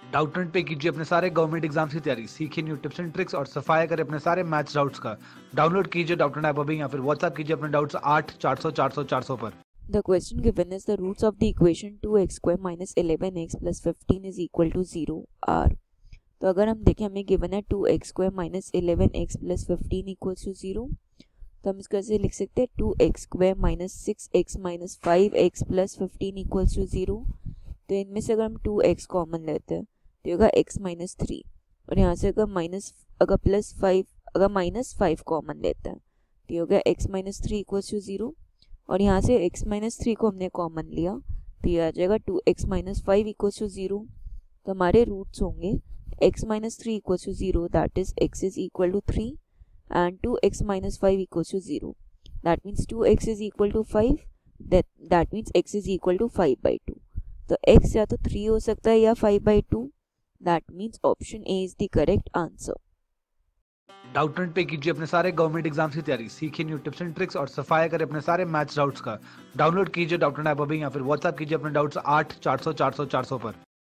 Doubtnut पे कीजिए अपने सारे गवर्नमेंट एग्जाम्स की तैयारी, सीखिए न्यू टिप्स एंड ट्रिक्स और सफाया करें अपने सारे मैथ्स डाउट्स का। डाउनलोड कीजिए डाउटनेट ऐप अभी या फिर व्हाट्सएप कीजिए अपने डाउट्स 8 400 400 400 पर। The question given is the roots of the equation 2x square minus 11x plus 15 is equal to 0 are। तो अगर हम देखें हमें गिवन है 2x square minus 11x plus 15 equals to 0, तो हम इसको ऐसे लिख सकते हैं 2x square minus 6x minus 5x plus 15 equals to 0। तो इनमें से अगर हम 2x कॉमन लेते हैं तो होगा x minus 3, और यहाँ से अगर प्लस 5 अगर माइनस 5 कॉमन लेते हैं तो होगा x minus 3 equals to 0, और यहाँ से x minus 3 को हमने कॉमन लिया तो ये आ जाएगा 2x minus 5 equals to 0। तो हमारे रूट्स होंगे x minus 3 equals to 0, that is x is equal to 3, and 2x minus 5 equals to 0, that means 2x is equal to 5, that means x is equal to 5 by 2। तो x या तो 3 हो सकता है या 5 by 2, that means option A is the correct answer। Doubtnut पे कीजिए अपने सारे गवर्नमेंट एग्जाम्स की तैयारी, सीखिए न्यू टिप्स एंड ट्रिक्स और सफाया करें अपने सारे मैथ्स डाउट्स का। डाउनलोड कीजिए डाउटनेट ऐप अभी या फिर व्हाट्सएप कीजिए अपने डाउट्स 8 400 400 400 पर।